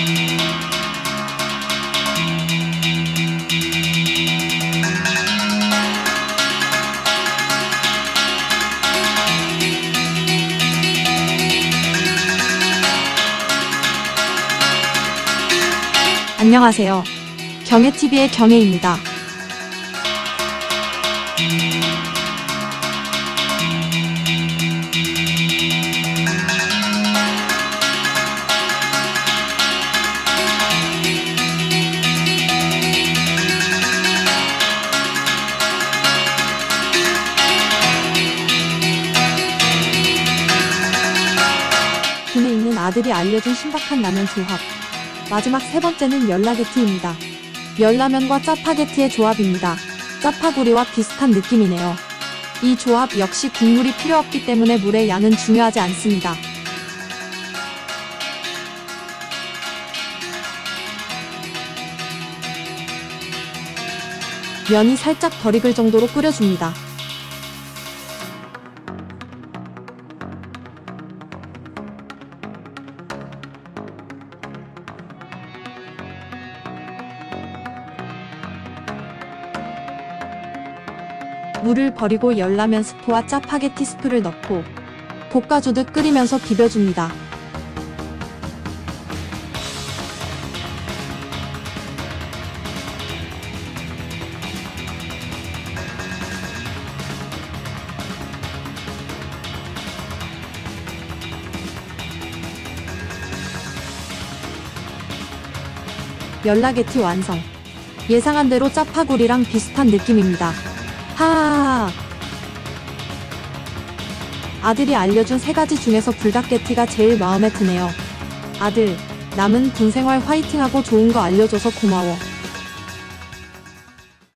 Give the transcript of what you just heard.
안녕하세요. 경혜TV의 경혜입니다. 군에 있는 아들이 알려준 신박한 라면 조합. 마지막 세 번째는 열라게티입니다. 열라면과 짜파게티의 조합입니다. 짜파구리와 비슷한 느낌이네요. 이 조합 역시 국물이 필요 없기 때문에 물의 양은 중요하지 않습니다. 면이 살짝 덜 익을 정도로 끓여줍니다. 물을 버리고 열라면 스프와 짜파게티 스프를 넣고 볶아주듯 끓이면서 비벼줍니다. 열라게티 완성! 예상한 대로 짜파구리랑 비슷한 느낌입니다. 하하하하. 아들이 알려준 3가지 중에서 불닭게티가 제일 마음에 드네요. 아들, 남은 군 생활 화이팅하고 좋은 거 알려줘서 고마워.